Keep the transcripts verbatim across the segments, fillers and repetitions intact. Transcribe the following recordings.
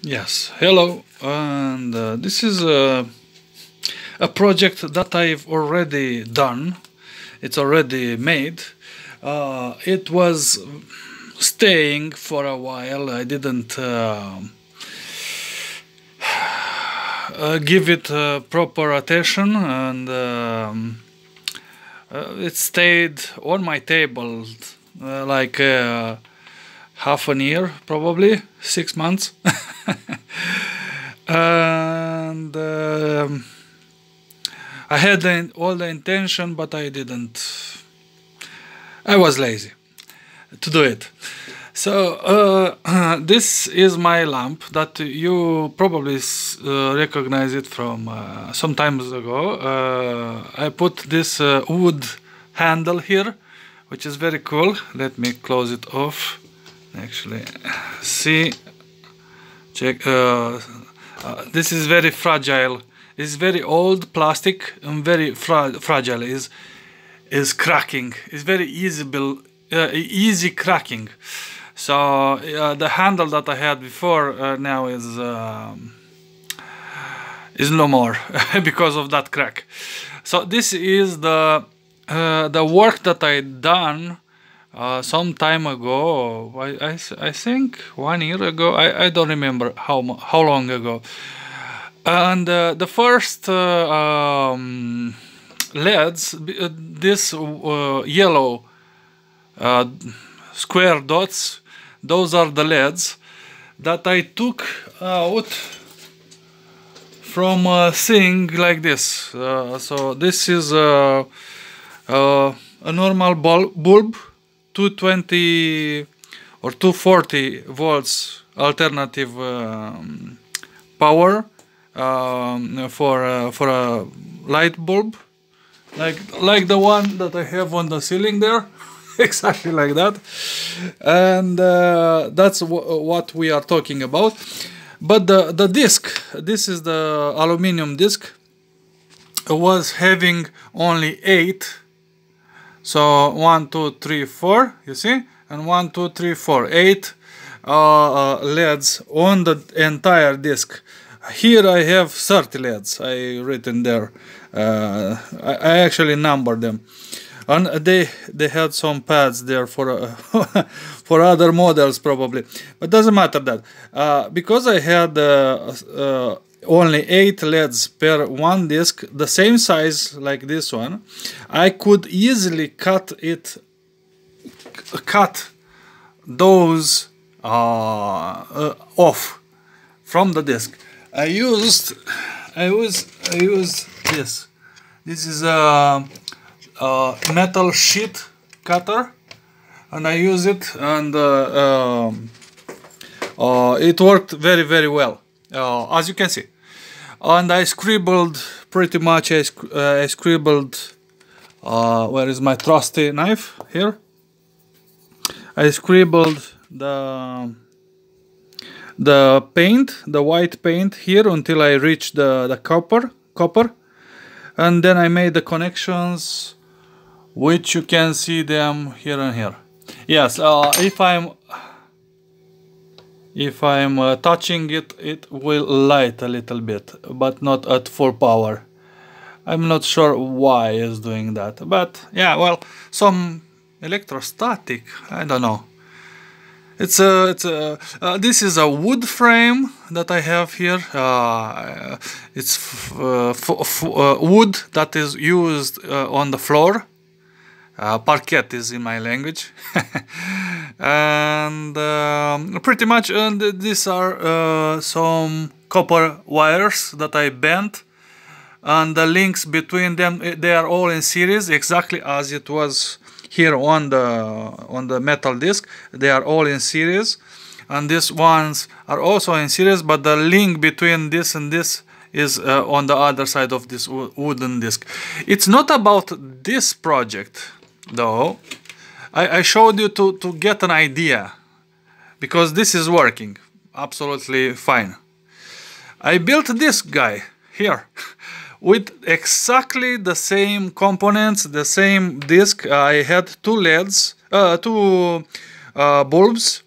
Yes, hello, and uh, this is a, a project that I've already done. It's already made. Uh, it was staying for a while. I didn't uh, uh, give it uh, proper attention, and um, uh, it stayed on my table uh, like uh, half a year, probably six months. and um, I had the, all the intention, but I didn't. I was lazy to do it. So uh, this is my lamp that you probably uh, recognize it from uh, some times ago. Uh, I put this uh, wood handle here, which is very cool. Let me close it off. Actually, see, check. Uh, uh, this is very fragile. It's very old plastic and very fra fragile. Is is cracking. It's very easy, uh, easy cracking. So uh, the handle that I had before uh, now is um, is no more because of that crack. So this is the uh, the work that I done uh, some time ago. I, I, I think one year ago. I, I don't remember how how long ago. And uh, the first uh, um, L E Ds, uh, this uh, yellow uh, square dots, those are the L E Ds that I took out from a thing like this. Uh, so this is uh, uh, a normal bulb, two twenty or two forty volts alternative um, power um, for uh, for a light bulb, like like the one that I have on the ceiling there. Exactly like that. And uh, that's w what we are talking about. But the the disc, this is the aluminum disc, was having only eight. So one two three four, you see, and one two three four, eight uh, uh, L E Ds on the entire disc. Here I have thirty L E Ds. I written there. Uh, I, I actually numbered them, and they they had some pads there for uh, for other models probably, but doesn't matter that uh, because I had uh, uh, only eight L E Ds per one disc, the same size like this one. I could easily cut it, cut those uh, uh, off from the disc. I used, I used, I used this. This is a, a metal sheet cutter, and I use it, and uh, um, uh, it worked very, very well, uh, as you can see. And I scribbled pretty much. I, sc uh, I scribbled. Uh, where is my trusty knife? Here. I scribbled the. the paint, the white paint here until I reached the, the copper, copper, and then I made the connections, which you can see them here and here. Yes, uh, if I'm if I'm uh, touching it, it will light a little bit, but not at full power. I'm not sure why it's doing that, but yeah, well, some electrostatic, I don't know. It's a, it's a, uh, this is a wood frame that I have here. Uh, it's f uh, f uh, wood that is used uh, on the floor. Uh, parquet is in my language. And um, pretty much, and these are uh, some copper wires that I bent. And the links between them, they are all in series, exactly as it was here on the on the metal disc. They are all in series, and these ones are also in series, but the link between this and this is uh, on the other side of this wooden disc. It's not about this project though. I, I showed you to, to get an idea, because this is working absolutely fine. I built this guy here with exactly the same components, the same disc. I had two L E Ds, uh, two uh, bulbs,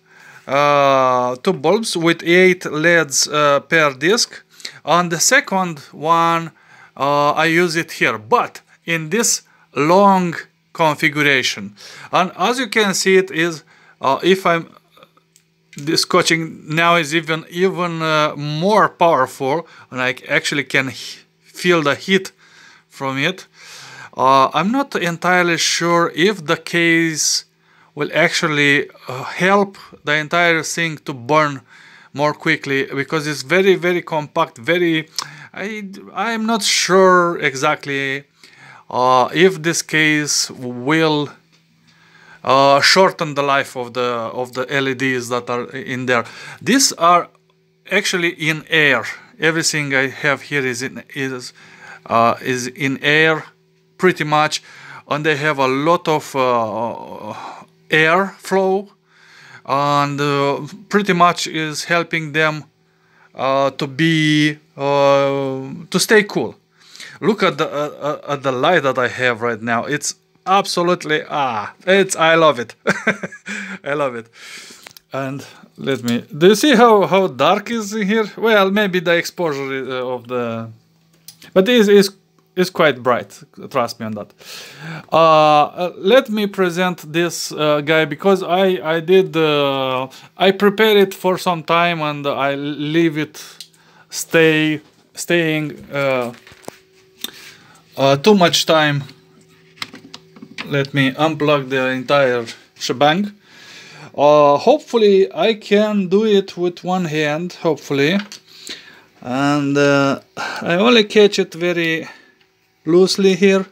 uh, two bulbs with eight L E Ds uh, per disc. On the second one, uh, I use it here, but in this long configuration. And as you can see, it is uh, if I'm this coaching now is even even uh, more powerful, and I actually can feel the heat from it. Uh, I'm not entirely sure if the case will actually uh, help the entire thing to burn more quickly, because it's very very compact, very I I'm not sure exactly uh, if this case will uh, shorten the life of the of the L E Ds that are in there. These are actually in air. Everything I have here is in is uh, is in air pretty much, and they have a lot of uh, air flow, and uh, pretty much is helping them uh, to be uh, to stay cool. Look at the uh, at the light that I have right now. It's absolutely ah, it's I love it. I love it. And let me. Do you see how how dark is in here? Well, maybe the exposure of the, but it is is is quite bright. Trust me on that. Uh, let me present this uh, guy, because I I did uh, I prepared it for some time and I leave it stay staying uh, uh, too much time. Let me unplug the entire shebang. Uh, hopefully I can do it with one hand, hopefully, and uh, I only catch it very loosely here.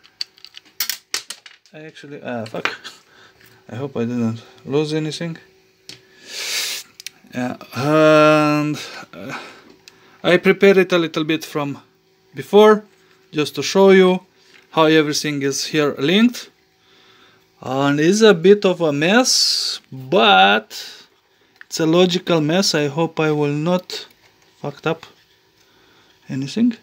I actually, ah fuck, I hope I didn't lose anything. Yeah, and uh, I prepared it a little bit from before, just to show you how everything is here linked. And it's a bit of a mess, but it's a logical mess. I hope I will not fucked up anything.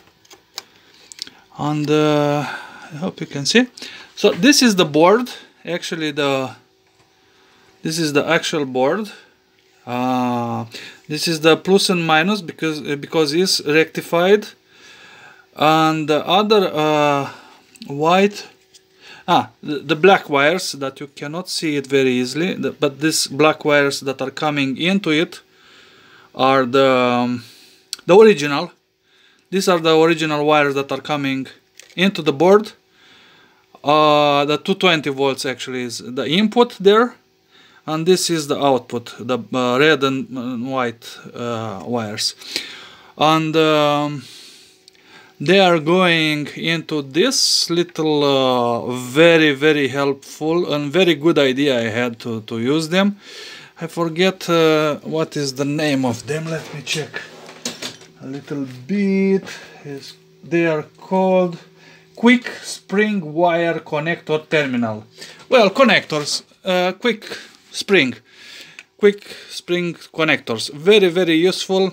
And uh, I hope you can see. So this is the board. Actually, the this is the actual board. Uh, this is the plus and minus, because because it's rectified, and the other uh, white. Ah, the, the black wires that you cannot see it very easily, the, but these black wires that are coming into it are the um, the original. These are the original wires that are coming into the board. Uh, the two twenty volts actually is the input there, and this is the output, the uh, red and white uh, wires, and um, they are going into this little uh, very very helpful and very good idea I had to, to use them. I forget uh, what is the name of them. Let me check a little bit. Is they are called quick spring wire connector terminal. Well, connectors, uh, quick spring quick spring connectors, very very useful.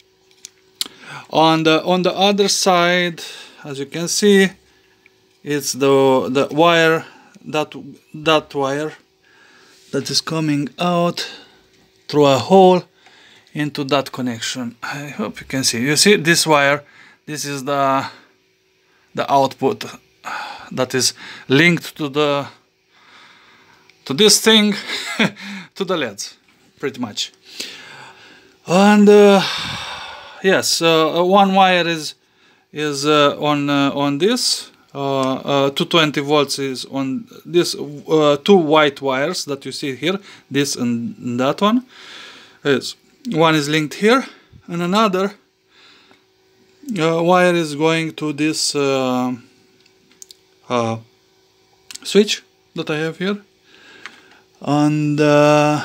On the on the other side, as you can see, it's the the wire that that wire that is coming out through a hole into that connection. I hope you can see. You see this wire? This is the the output that is linked to the to this thing to the L E Ds, pretty much. And uh, yes, uh, one wire is is uh, on uh, on this. Uh, uh, two twenty volts is on this. Uh, two white wires that you see here, this and that one. Is one is linked here, and another uh, wire is going to this uh, uh, switch that I have here, and uh,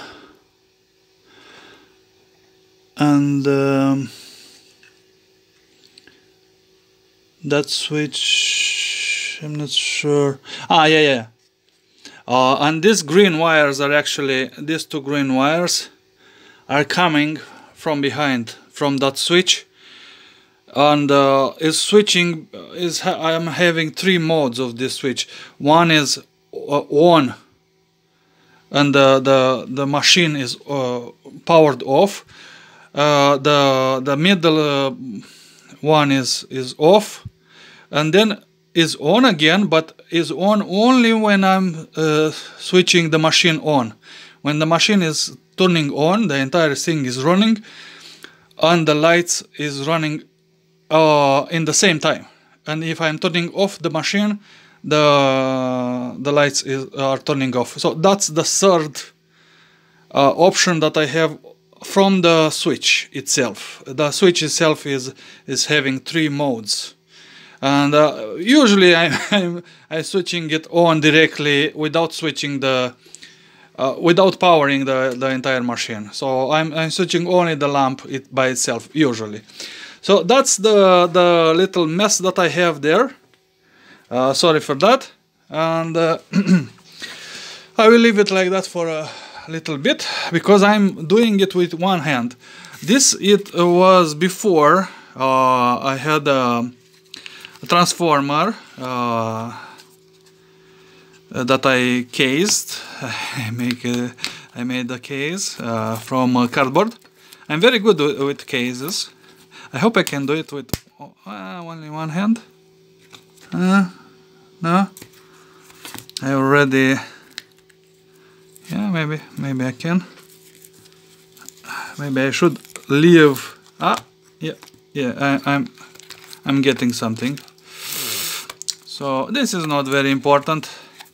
and. Um, that switch, I'm not sure. Ah, yeah, yeah. Uh, and these green wires are actually, these two green wires are coming from behind, from that switch. And uh, is switching, is ha I'm having three modes of this switch. One is uh, on, and the the, the machine is uh, powered off. Uh, the the middle uh, one is is off, and then is on again, but is on only when I'm uh, switching the machine on. When the machine is turning on, the entire thing is running, and the lights is running uh, in the same time. And if I'm turning off the machine, the the lights is, are turning off. So that's the third uh, option that I have from the switch itself. The switch itself is is having three modes, and uh, usually I, I'm I'm switching it on directly without switching the uh, without powering the the entire machine. So I'm I'm switching only the lamp it by itself usually. So that's the the little mess that I have there. Uh, sorry for that, and uh, I will leave it like that for a little bit because I'm doing it with one hand. This it was before uh, I had a, a transformer uh, that I cased. I make a, I made a case uh, from uh, cardboard. I'm very good with, with cases. I hope I can do it with uh, only one hand. Uh, no, I already. Yeah, maybe, maybe I can. Maybe I should leave. Ah, yeah, yeah. I, I'm, I'm getting something. So this is not very important.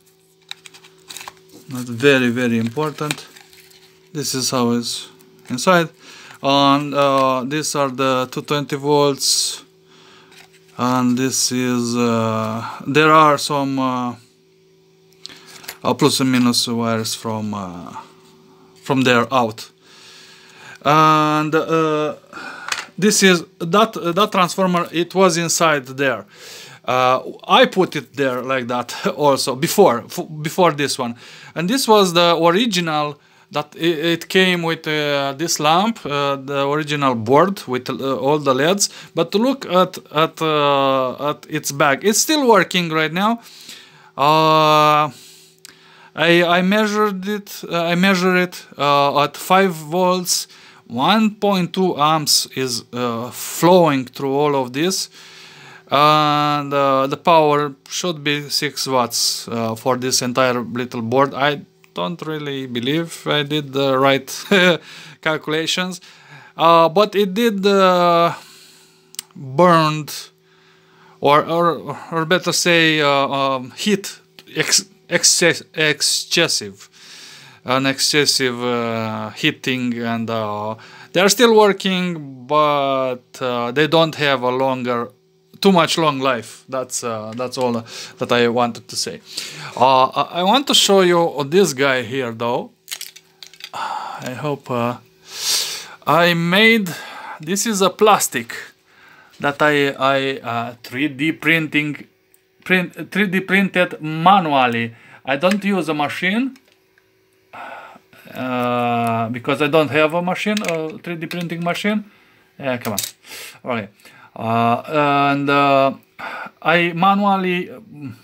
Not very, very important. This is how it's inside. And uh, these are the two twenty volts. And this is. Uh, there are some. Uh, Uh, plus and minus wires from uh, from there out, and uh, this is that uh, that transformer. It was inside there. Uh, I put it there like that also before f before this one, and this was the original. That it, it came with uh, this lamp, uh, the original board with uh, all the L E Ds. But look at at uh, at its back. It's still working right now. Uh, I, I measured it, uh, I measure it uh, at five volts, one point two amps is uh, flowing through all of this, and uh, the power should be six watts uh, for this entire little board. I don't really believe I did the right calculations, uh, but it did uh, burned, or, or, or better say uh, um, heat ex Excess, excessive, an excessive uh, heating, and uh, they are still working, but uh, they don't have a longer, too much long life. That's uh, that's all uh, that I wanted to say. Uh, I want to show you this guy here, though. I hope uh, I made. This is a plastic that I I uh, three D printing. Print, three D printed manually. I don't use a machine uh, because I don't have a machine, a three D printing machine. Yeah, come on. Okay. Uh, and uh, I manually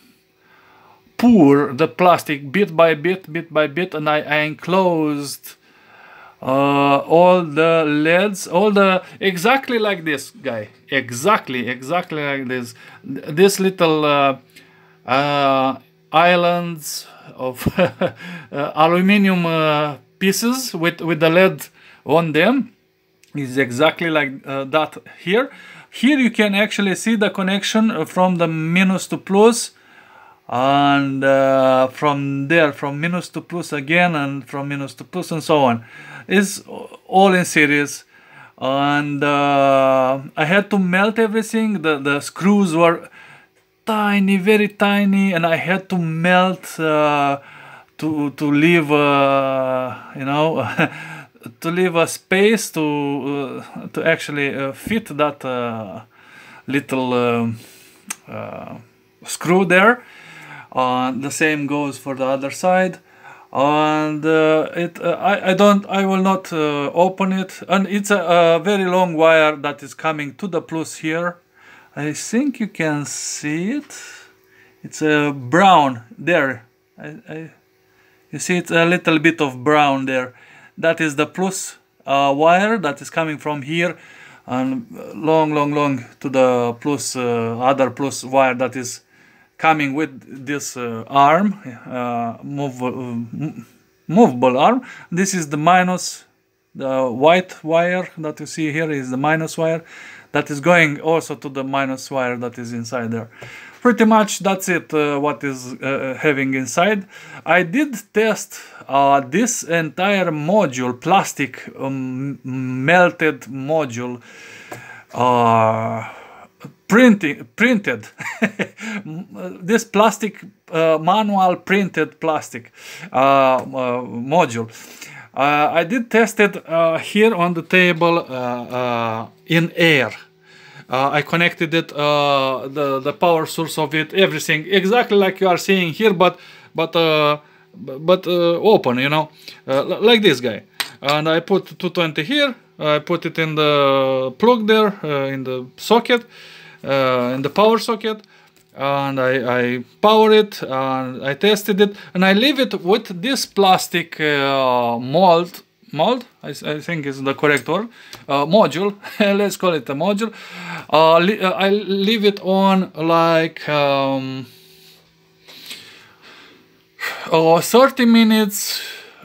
pour the plastic bit by bit, bit by bit, and I, I enclosed uh, all the L E Ds, all the exactly like this guy, exactly, exactly like this. This little uh, uh, islands of uh, aluminium uh, pieces with with the L E D on them is exactly like uh, that here. Here you can actually see the connection from the minus to plus, and uh, from there from minus to plus again, and from minus to plus, and so on. It's all in series, and uh, I had to melt everything. The, the screws were tiny, very tiny, and I had to melt uh, to, to leave, uh, you know, to leave a space to, uh, to actually uh, fit that uh, little um, uh, screw there. Uh, the same goes for the other side. And uh, it uh, I, I don't I will not uh, open it, and it's a, a very long wire that is coming to the plus here. I think you can see it. It's a uh, brown there. I, I You see it's a little bit of brown there. That is the plus uh, wire that is coming from here, and long, long, long to the plus uh, other plus wire that is coming with this uh, arm, uh, move, uh, movable arm. This is the minus, the white wire that you see here is the minus wire that is going also to the minus wire that is inside there. Pretty much that's it, uh, what is uh, having inside. I did test uh, this entire module, plastic um, melted module, uh, printing, printed, this plastic, uh, manual printed plastic uh, uh, module. Uh, I did test it uh, here on the table uh, uh, in air. Uh, I connected it, uh, the the power source of it, everything exactly like you are seeing here, but but uh, but uh, open, you know, uh, like this guy. And I put two twenty here. I put it in the plug there, uh, in the socket, uh, in the power socket, and I, I power it and I tested it, and I leave it with this plastic uh, mold. Mold, I, I think is the correct word, uh, module, let's call it a module. Uh, I leave it on like um, uh, thirty minutes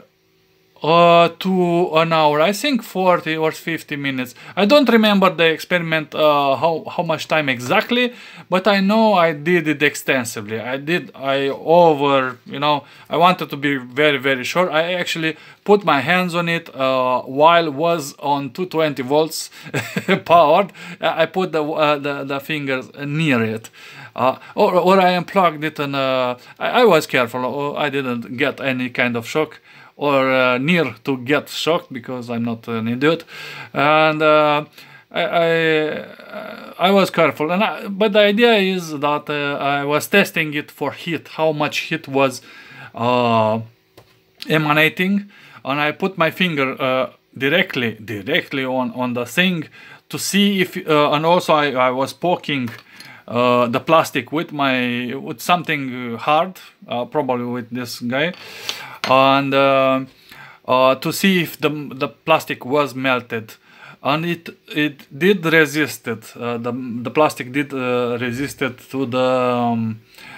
uh, to an hour, I think forty or fifty minutes. I don't remember the experiment, uh, how, how much time exactly, but I know I did it extensively. I did, I over, you know, I wanted to be very, very sure. I actually put my hands on it uh, while was on two twenty volts powered. I put the, uh, the, the fingers near it. Uh, or, or I unplugged it, and uh, I, I was careful. I didn't get any kind of shock, or uh, near to get shocked, because I'm not an idiot. And uh, I, I, I was careful. And I, but the idea is that uh, I was testing it for heat, how much heat was uh, emanating, and I put my finger uh, directly, directly on on the thing to see if, uh, and also I, I was poking uh, the plastic with my with something hard, uh, probably with this guy, and uh, uh, to see if the the plastic was melted, and it it did resist it. Uh, the the plastic did uh, resist it to the um,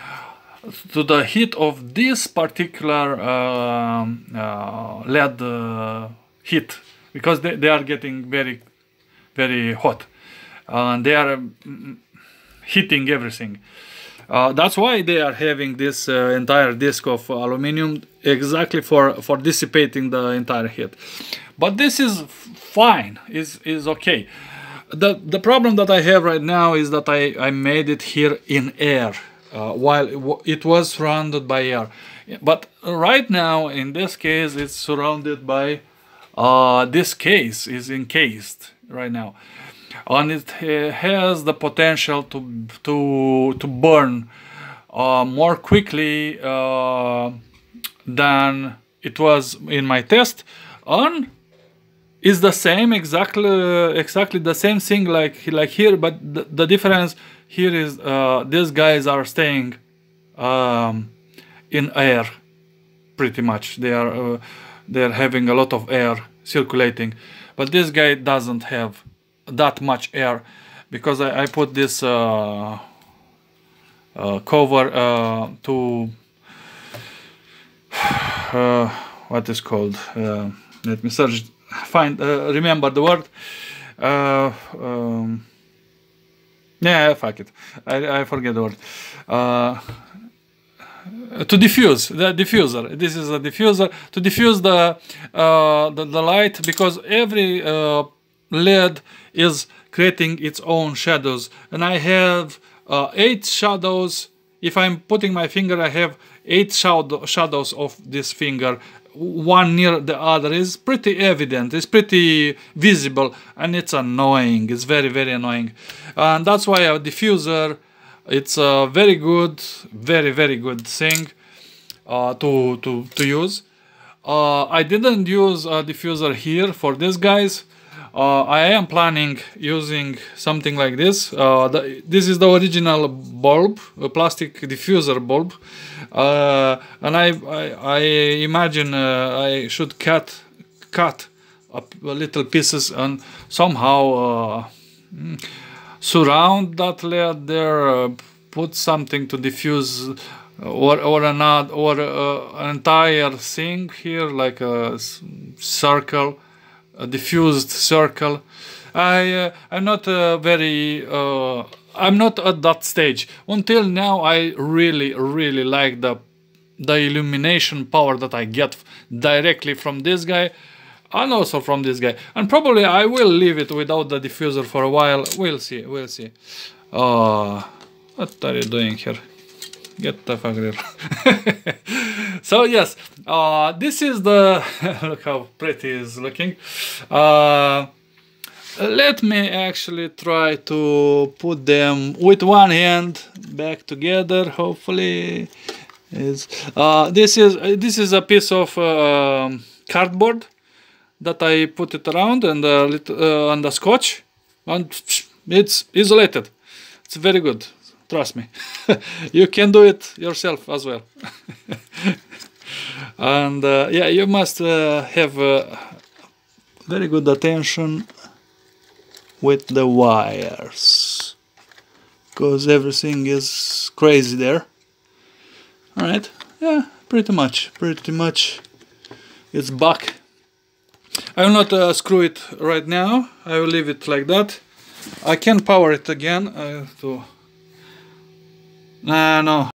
to the heat of this particular uh, uh, L E D uh, heat, because they, they are getting very very hot, and they are um, heating everything. Uh, that's why they are having this uh, entire disc of aluminum, exactly for for dissipating the entire heat. But this is fine, is is okay. The the problem that I have right now is that I I made it here in air, uh, while it, it was surrounded by air. But right now, in this case, it's surrounded by uh, this case is encased right now, and it uh, has the potential to to to burn uh, more quickly uh, than it was in my test, and is the same exactly exactly the same thing like like here, but the, the difference here is uh, these guys are staying um, in air pretty much. They are uh, they are having a lot of air circulating, but this guy doesn't have that much air, because I, I put this uh, uh, cover uh, to uh, what is called, uh, let me search, find uh, remember the word, uh, um, yeah, fuck it, I, I forget the word, uh, to diffuse, the diffuser. This is a diffuser to diffuse the uh, the, the light, because every uh, L E D is creating its own shadows, and I have uh, eight shadows. If I'm putting my finger, I have eight shadow shadows of this finger, one near the other. Is pretty evident, it's pretty visible, and it's annoying. It's very very annoying, and that's why a diffuser, it's a very good, very very good thing uh, to to to use. Uh, I didn't use a diffuser here for these guys. Uh, I am planning using something like this. Uh, the, this is the original bulb, a plastic diffuser bulb, uh, and I, I, I imagine uh, I should cut cut up little pieces and somehow uh, surround that layer there. Uh, put something to diffuse, or or another or uh, an entire thing here, like a circle. A diffused circle. I uh, I'm not uh, very uh, I'm not at that stage. Until now, I really really like the the illumination power that I get directly from this guy, and also from this guy. And probably I will leave it without the diffuser for a while. We'll see. We'll see. Uh, what are you doing here? Get the fuck there. So yes, uh, this is the look how pretty it's looking. Uh, let me actually try to put them with one hand back together. Hopefully, is uh, this is uh, this is a piece of uh, cardboard that I put it around and a little uh, and the scotch, and it's isolated. It's very good. Trust me. You can do it yourself as well. And uh, yeah, you must uh, have uh, very good attention with the wires, because everything is crazy there. All right, yeah, pretty much, pretty much it's back. I will not uh, screw it right now. I will leave it like that. I can power it again uh, to... Nah, no.